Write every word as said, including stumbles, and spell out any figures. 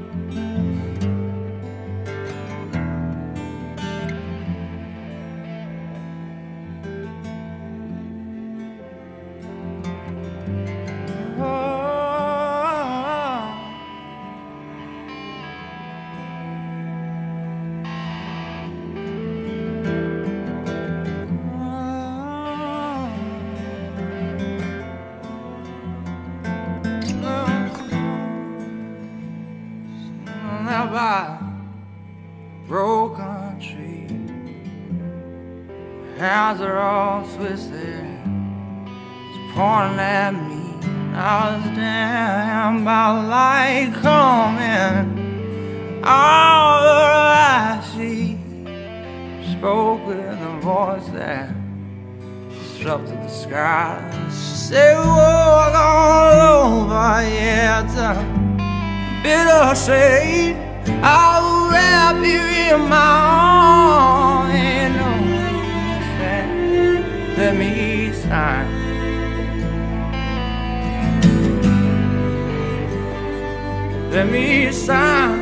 By broken tree, hands are all twisted, it's pointing at me. I was damned by light coming out of I see. Spoke with a voice that disrupted the sky. She said, walk all over, yeah, it's a bitter shade. I'll wrap you in my arms. Ain't no sad. Let me sign. Let me sign.